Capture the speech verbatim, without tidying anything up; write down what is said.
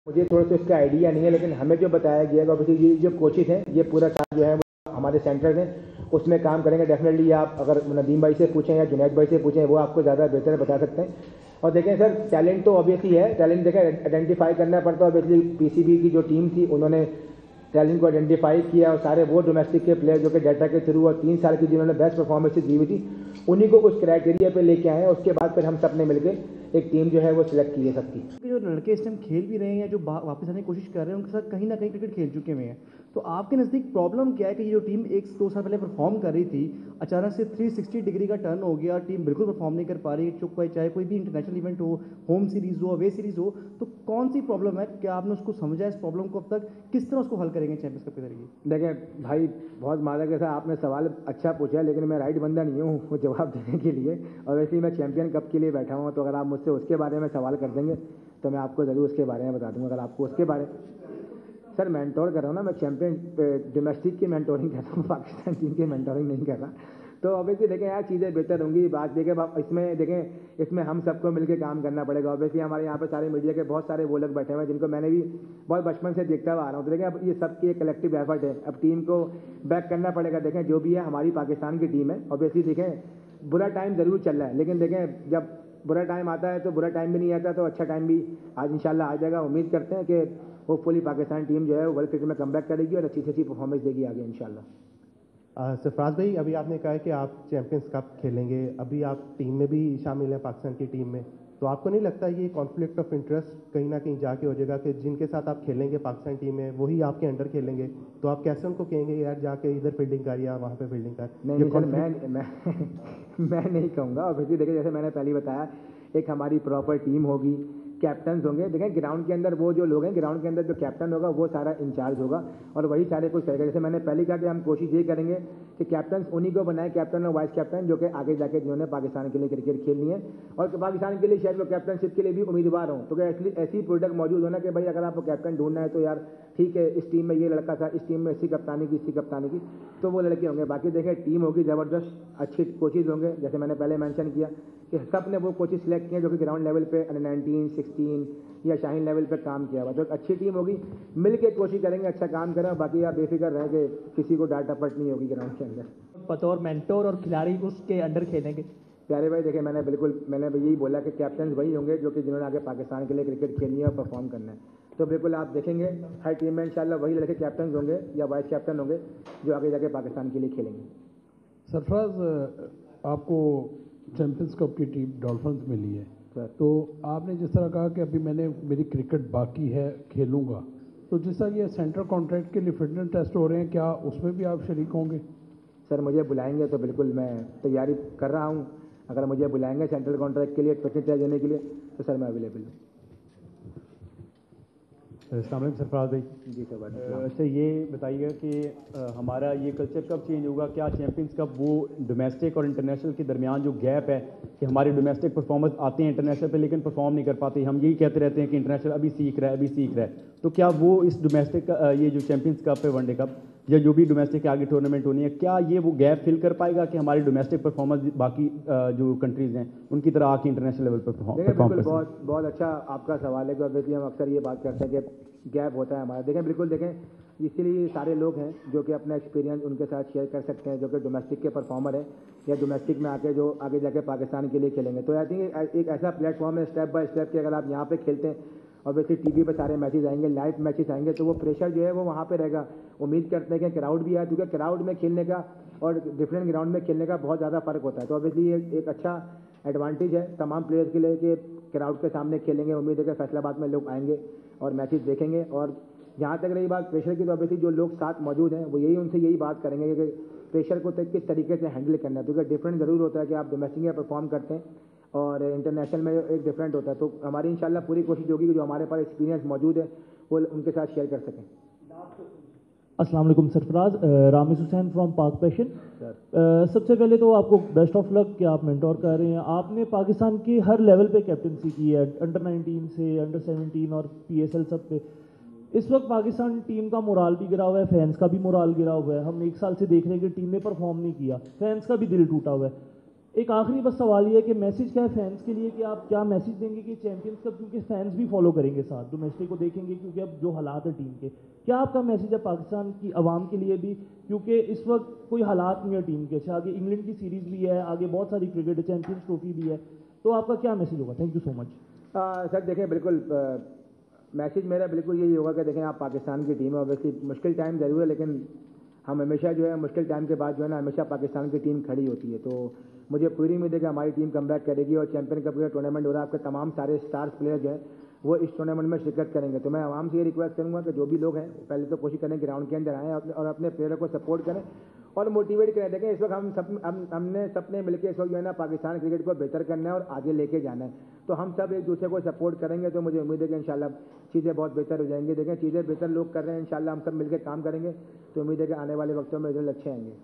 मुझे थोड़ा सा इसका आइडिया नहीं है, लेकिन हमें जो बताया गया है ऑब्वियसली ये जो कोचेज हैं ये पूरा काम जो है वो हमारे सेंटर हैं उसमें काम करेंगे। डेफिनेटली आप अगर नदीम भाई से पूछें या जुनैद भाई से पूछें वो आपको ज़्यादा बेहतर बता सकते हैं। और देखें सर, टैलेंट तो ऑब्वियसली है, टैलेंट देखें आइडेंटिफाई करना पड़ता है। ऑब्वियसली पीसीबी की जो टीम थी उन्होंने टैलेंट को आइडेंटिफाई किया और सारे वो डोमेस्टिक के प्लेयर जो कि डाटा के थ्रू और तीन साल की जिन्होंने बेस्ट परफॉर्मेंस दी हुई थी उन्हीं को उस क्राइटेरिया पे लेके आए। उसके बाद फिर हम सब ने मिलकर एक टीम जो है वो सिलेक्ट की है सबकी। जो लड़के इस टाइम खेल भी रहे हैं या जो वापस आने की कोशिश कर रहे हैं उनके साथ कहीं ना कहीं क्रिकेट खेल चुके हुए हैं, तो आपके नज़दीक प्रॉब्लम क्या है कि ये जो टीम एक दो साल पहले परफॉर्म कर रही थी अचानक से तीन सौ साठ डिग्री का टर्न हो गया, टीम बिल्कुल परफॉर्म नहीं कर पा रही, चुप पाई चाहे कोई भी इंटरनेशनल इवेंट हो, होम सीरीज हो, अवे सीरीज हो, तो कौन सी प्रॉब्लम है? क्या आपने उसको समझा इस प्रॉब्लम को? अब तक किस तरह उसको हल करेंगे चैंपियंस कप के जरिए? देखें भाई, बहुत मादक ऐसा आपने सवाल अच्छा पूछा है, लेकिन मैं राइट बंदा नहीं हूँ वो जवाब देने के लिए। और वैसे ही मैं चैंपियन कप के लिए बैठा हूँ, तो अगर आप मुझसे उसके बारे में सवाल कर देंगे तो मैं आपको ज़रूर उसके बारे में बता दूँगा। अगर आपको उसके बारे सर मेंटोर कर रहा हूँ ना मैं, चैंपियन डोमेस्टिक की मेंटोरिंग कर रहा हूँ, पाकिस्तान टीम की मेंटोरिंग नहीं कर रहा। तो ऑब्वियसली देखें यार चीज़ें बेहतर होंगी। बात देखें इसमें देखें इसमें हम सबको मिलकर काम करना पड़ेगा। ऑब्वियसली हमारे यहाँ पे सारे मीडिया के बहुत सारे वो लोग बैठे हुए हैं जिनको मैंने भी बहुत बचपन से देखता हुआ आ रहा हूँ। तो देखें अब ये सबकी एक कलेक्टिव एफर्ट है, अब टीम को बैक करना पड़ेगा। देखें जो भी है हमारी पाकिस्तान की टीम है। ऑब्वियसली देखें बुरा टाइम ज़रूर चल रहा है, लेकिन देखें जब बुरा टाइम आता है तो बुरा टाइम भी नहीं आता, तो अच्छा टाइम भी आज इंशाल्लाह आ जाएगा। उम्मीद करते हैं कि होपफुली पाकिस्तान टीम जो है वर्ल्ड क्रिकेट में कमबैक करेगी और अच्छी से अच्छी परफॉर्मेंस देगी आगे इंशाल्लाह। सरफराज भाई, अभी आपने कहा है कि आप चैंपियंस कप खेलेंगे, अभी आप टीम में भी शामिल हैं पाकिस्तान की टीम में, तो आपको नहीं लगता ये कॉन्फ्लिक्ट ऑफ इंटरेस्ट कहीं ना कहीं जाके हो जाएगा कि जिनके साथ आप खेलेंगे पाकिस्तान टीम में वही आपके अंडर खेलेंगे, तो आप कैसे उनको कहेंगे यार जाके इधर फील्डिंग कर या वहाँ पे फील्डिंग कर? नहीं नहीं सर, मैं मैं मैं नहीं कहूँगा। ऑब्वियसली देखिए जैसे मैंने पहले बताया, एक हमारी प्रॉपर टीम होगी, कैप्टन्स होंगे। देखें ग्राउंड के अंदर वो जो लोग हैं, ग्राउंड के अंदर जो कैप्टन होगा वो सारा इंचार्ज होगा और वही सारे कुछ करेगा। जैसे मैंने पहले कहा कि हम कोशिश ये करेंगे कि कैप्टन उन्हीं को बनाए, कैप्टन और वाइस कैप्टन, जो कि आगे जाके जिन्होंने पाकिस्तान के लिए क्रिकेट खेलनी है और पाकिस्तान के लिए शायद वो कैप्टनशिप के लिए भी उम्मीदवार हों। तो ऐसी ऐसी प्रोडक्ट मौजूद होना कि भाई अगर आपको कैप्टन ढूंढना है तो यार ठीक है, इस टीम में ये लड़का था, इस टीम में इसी कप्तानी की इसी कप्तानी की, तो वो लड़के होंगे। बाकी देखें टीम होगी ज़बरदस्त, अच्छे कोचेज होंगे। जैसे मैंने पहले मेंशन किया कि सब ने वो कोचेज सिलेक्ट किए जो कि ग्राउंड लेवल पे अंडर नाइनटीन सिक्सटीन या शाहीन लेवल पे काम किया हुआ। तो अच्छी टीम होगी, मिल के कोशिश करेंगे अच्छा काम करें। बाकी आप बेफिक्र रहें कि किसी को डांट टपट नहीं होगी ग्राउंड के अंदर। बतौर मेंटोर और खिलाड़ी उसके अंडर खेलेंगे? प्यारे भाई देखिए, मैंने बिल्कुल मैंने यही बोला कि कैप्टन वही होंगे जो कि जिन्होंने आगे पाकिस्तान के लिए क्रिकेट खेलनी है और परफॉर्म करना है। तो बिल्कुल आप देखेंगे हर टीम में इंशाल्लाह वही लड़के कैप्टन होंगे या वाइस कैप्टन होंगे जो आगे जाके पाकिस्तान के लिए खेलेंगे। सरफराज, आपको चैंपियंस कप की टीम डॉल्फिन्स मिली है सर, तो आपने जिस तरह कहा कि अभी मैंने मेरी क्रिकेट बाकी है खेलूँगा, तो जिस तरह ये सेंट्रल कॉन्ट्रैक्ट के लिए फिटनेस टेस्ट हो रहे हैं, क्या उसमें भी आप शरीक होंगे? सर मुझे बुलाएंगे तो बिल्कुल मैं तैयारी कर रहा हूँ। अगर मुझे बुलाएंगे सेंट्रल कॉन्ट्रैक्ट के लिए फिटनेस टेस्ट देने के लिए तो सर मैं अवेलेबल हूँ। अस्सलाम वालेकुम सरफराज भाई। जी सर। अच्छा ये बताइएगा कि अ, हमारा ये कल्चर कब चेंज होगा? क्या चैंपियंस कप वो डोमेस्टिक और इंटरनेशनल के दरमियान जो गैप है कि हमारे डोमेस्टिक परफॉर्मेंस आते हैं इंटरनेशनल पे लेकिन परफॉर्म नहीं कर पाते, हम यही कहते रहते हैं कि इंटरनेशनल अभी सीख रहा है अभी सीख रहा है, तो क्या वो इस डोमेस्टिक ये जो चैंपियंस कप है वनडे कप या जो भी डोमेस्टिक आगे टूर्नामेंट होनी है, क्या ये वो गैप फिल कर पाएगा कि हमारी डोमेस्टिक परफॉर्मेंस बाकी अ, जो कंट्रीज़ हैं उनकी तरह आके इंटरनेशनल लेवल पर परफॉर्म देखिए बिल्कुल कर बहुत बहुत अच्छा आपका सवाल है कि ऑब्वियसली हम अक्सर ये बात करते हैं कि गैप होता है हमारा। देखें बिल्कुल देखें इसीलिए सारे लोग हैं जो कि अपना एक्सपीरियंस उनके साथ शेयर कर सकते हैं जो कि डोमेस्टिक के परफॉर्मर है या डोमेस्टिक में आके जो आगे जाके पाकिस्तान के लिए खेलेंगे। तो आई थिंक एक ऐसा प्लेटफॉर्म है स्टेप बाय स्टेप कि अगर आप यहाँ पे खेलते हैं ऑब्वियसली टीवी पे सारे मैचेस आएंगे, लाइव मैचेस आएंगे, तो वो प्रेशर जो है वो वहाँ पे रहेगा। उम्मीद करते हैं कि क्राउड भी आए, क्योंकि क्राउड में खेलने का और डिफरेंट ग्राउंड में खेलने का बहुत ज़्यादा फ़र्क होता है। तो ऑब्वियसली ये एक अच्छा एडवांटेज है तमाम प्लेयर्स के लिए कि क्राउड के सामने खेलेंगे। उम्मीद है कि फैसलाबाद में लोग आएंगे और मैचेस देखेंगे। और जहाँ तक रही बात प्रेशर की, तो ऑब्वियसली जो लोग साथ मौजूद हैं वो यही उनसे यही बात करेंगे कि प्रेशर को किस तरीके से हैंडल करना है, क्योंकि डिफरेंट ज़रूर होता है कि आप डोमेस्टिक में परफॉर्म करते हैं और इंटरनेशनल में एक डिफरेंट होता है। तो हमारी इंशाल्लाह पूरी कोशिश होगी कि जो हमारे पास एक्सपीरियंस मौजूद है वो उनके साथ शेयर कर सकें। अस्सलाम वालेकुम Sarfaraz, Ramis Hussain from Pak passion. Sir सबसे पहले तो आपको बेस्ट ऑफ लक कि आप मेंटोर कर रहे हैं। आपने पाकिस्तान की हर लेवल पे कैप्टनसी की है, अंडर नाइनटीन से अंडर सेवनटीन और पीएसएल सब पे। इस वक्त पाकिस्तान टीम का मोराल भी गिरा हुआ है, फैंस का भी मोराल गिरा हुआ है। हम एक साल से देख रहे हैं कि टीम ने परफॉर्म नहीं किया, फैंस का भी दिल टूटा हुआ है। एक आखिरी बस सवाल ये है कि मैसेज क्या है फैंस के लिए, कि आप क्या मैसेज देंगे कि चैंपियंस कप क्योंकि फैंस भी फॉलो करेंगे साथ, डोमेस्टिक को देखेंगे क्योंकि अब जो हालात है टीम के, क्या आपका मैसेज है पाकिस्तान की आवाम के लिए भी, क्योंकि इस वक्त कोई हालात नहीं है टीम के, अच्छा आगे इंग्लैंड की सीरीज़ भी है, आगे बहुत सारी क्रिकेट है, चैंपियंस ट्रॉफी भी है, तो आपका क्या मैसेज होगा? Thank you so much. Sir देखें, बिल्कुल मैसेज मेरा बिल्कुल यही होगा कि देखें आप पाकिस्तान की टीम है, ऑब्वियसली मुश्किल टाइम ज़रूर है, लेकिन हम हमेशा जो है मुश्किल टाइम के बाद जो है ना हमेशा पाकिस्तान की टीम खड़ी होती है। तो मुझे पूरी उम्मीद है कि हमारी टीम कमबैक करेगी और चैंपियन कप का टूर्नामेंट हो रहा है, आपके तमाम सारे स्टार्स प्लेयर जो हैं वो इस टूर्नामेंट में शिरकत करेंगे। तो मैं आवाम से ये रिक्वेस्ट करूँगा कि जो भी लोग हैं पहले तो कोशिश करें ग्राउंड के अंदर आएँ और अपने प्लेयरों को सपोर्ट करें और मोटिवेट करें। देखें इस वक्त हम सब हम हमने सबने मिलकर इस वक्त जो है ना पाकिस्तान क्रिकेट को बेहतर करना है और आगे लेके जाना है। तो हम सब एक दूसरे को सपोर्ट करेंगे तो मुझे उम्मीद है कि इंशाल्लाह चीज़ें बहुत बेहतर हो जाएंगी। देखें चीज़ें बेहतर लोग कर रहे हैं, इंशाल्लाह हम सब मिलकर काम करेंगे तो उम्मीद है कि आने वाले वक्तों में रिजल्ट अच्छे आएंगे।